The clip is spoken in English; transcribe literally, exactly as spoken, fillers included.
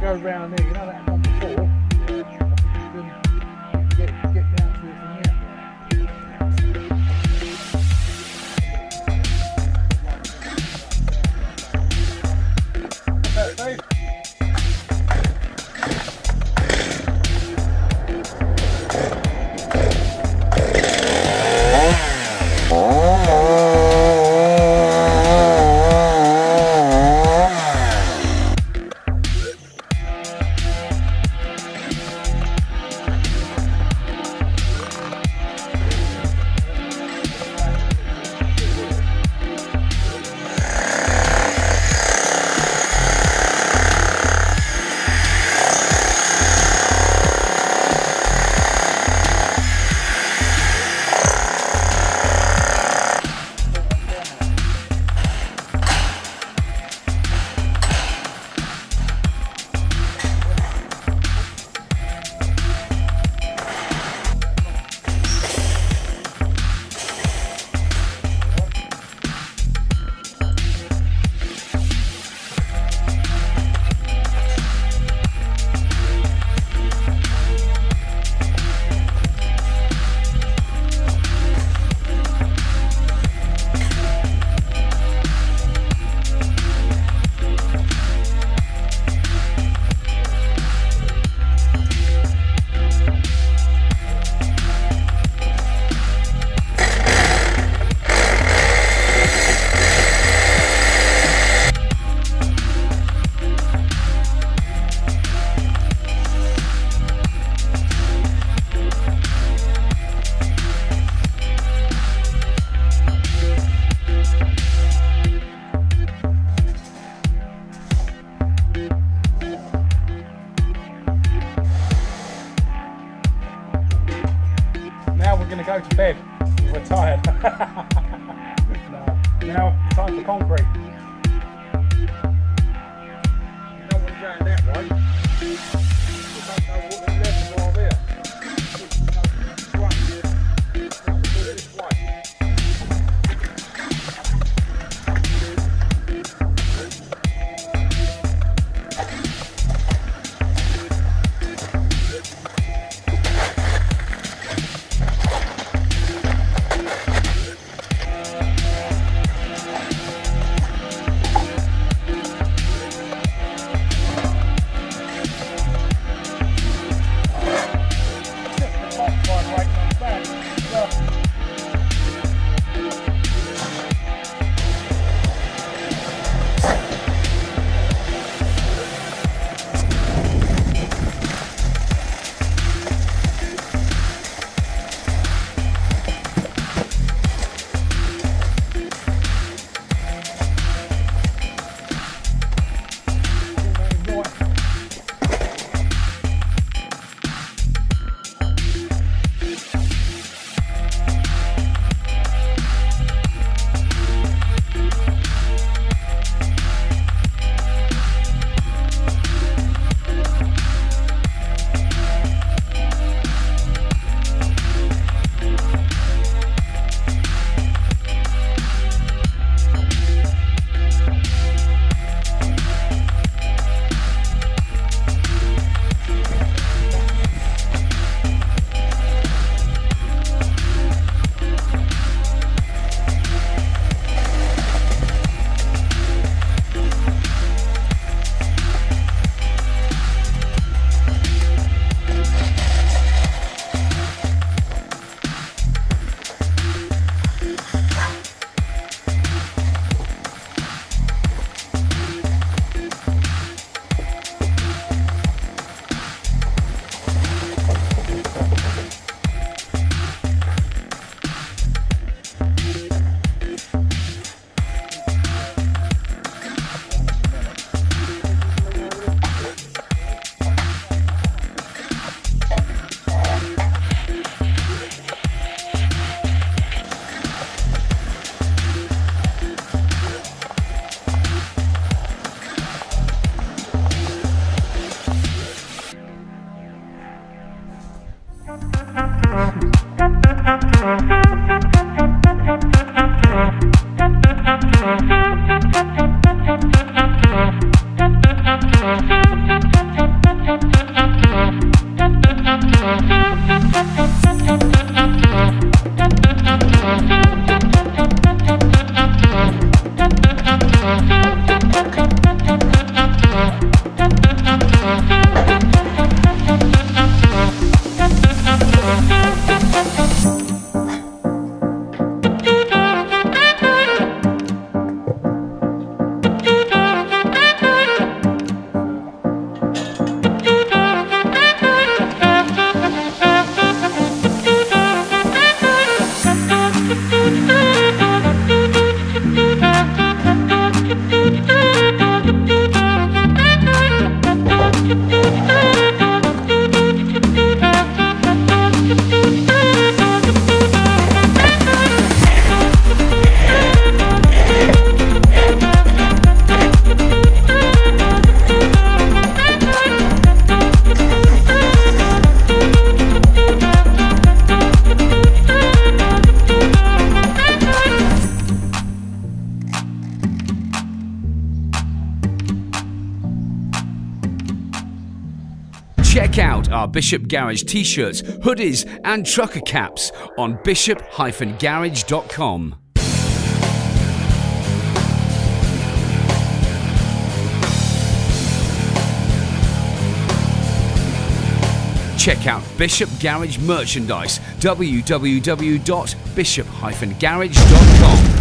go round here, you know that one before? You can get, get down to it from here. What's that, Steve? We're going to go to bed. We're tired. No. Now, time for concrete. You don't want to go in that way. You don't know what the left or there. You know, this way. This way. Check out our Bishop Garage t-shirts, hoodies and trucker caps on bishop dash garage dot com. Check out Bishop Garage merchandise, w w w dot bishop dash garage dot com.